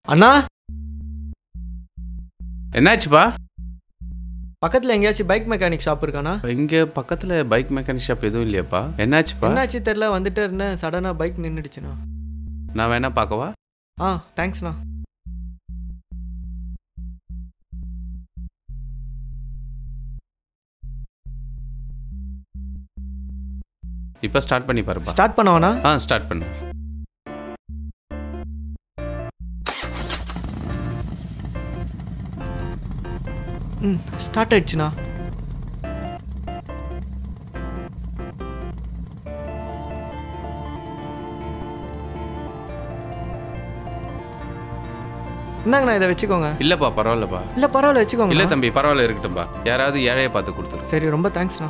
அண்ணா என்னாச்சுப்பா? பக்கத்தில் எங்கேயாச்சும் பைக் மெக்கானிக் ஷாப் இருக்காண்ணா? இங்கே பக்கத்தில் பைக் மெக்கானிக் ஷாப் எதுவும் இல்லையாப்பா? என்னாச்சுப்பா? என்னாச்சு தெரில, வந்துட்டே இருந்தேன், சடனாக பைக் நின்றுடுச்சுண்ணா. நான் வேணா பார்க்கவா? தேங்க்ஸ்ண்ணா. இப்போ ஸ்டார்ட் பண்ணி பாருப்பா. ஸ்டார்ட் பண்ணவாண்ணா? ஸ்டார்ட் பண்ணு. ஸ்டார்ட் ஆயிடுச்சுண்ணா. இந்தாங்கண்ணா, இதை வச்சுக்கோங்க. இல்லைப்பா, பரவாயில்லப்பா. இல்லை பரவாயில்ல, வச்சுக்கோங்க. இல்லை தம்பி, பரவாயில்ல, இருக்கட்டும்பா. யாராவது ஏழையை பார்த்து கொடுத்துரு. சரி, ரொம்ப தேங்க்ஸ்ண்ணா.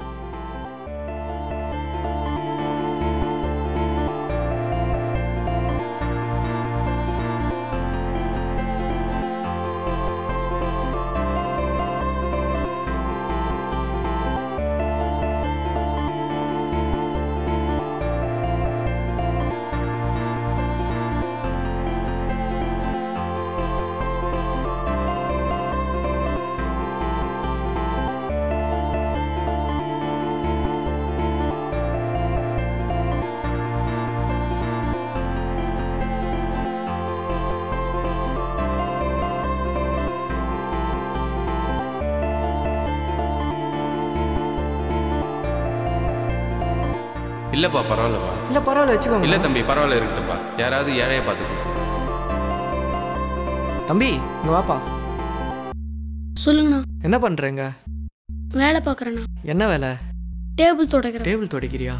இல்லைப்பா, பரவாயில்லப்பா. இல்லை பரவாயில்ல, வச்சுக்கோங்க. இல்லை தம்பி, பரவாயில்ல, இருக்கட்டும்பா. யாராவது ஏழையை பார்த்து கொடுத்துரு. தம்பி, இங்கே வாப்பா. சொல்லுங்கண்ணா. என்ன பண்ணுறேங்க? வேலை பார்க்குறேண்ணா. என்ன வேலை? டேபிள் துடைக்கிறேன். டேபிள் துடைக்கிறியா?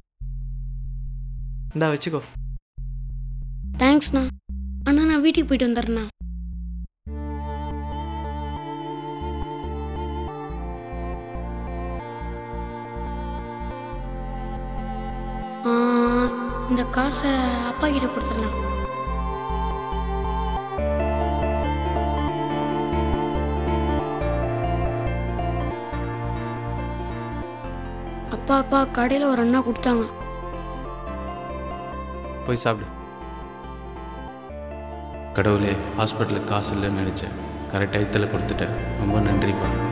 இந்தா வச்சுக்கோ. தேங்க்ஸ்ண்ணா. அண்ணா, நான் வீட்டுக்கு போயிட்டு வந்துடுறேண்ணா. இந்த காசை அப்பா கிட்ட கொடுத்துடலாம். அப்பா கடையில் ஒரு அண்ணா கொடுத்தாங்க. போய் சாப்பிடு. கடவுளே, ஹாஸ்பிட்டலுக்கு காசு இல்லைன்னு நினச்சேன். கரெக்ட் டயத்தில் கொடுத்துட்டேன். ரொம்ப நன்றிப்பா.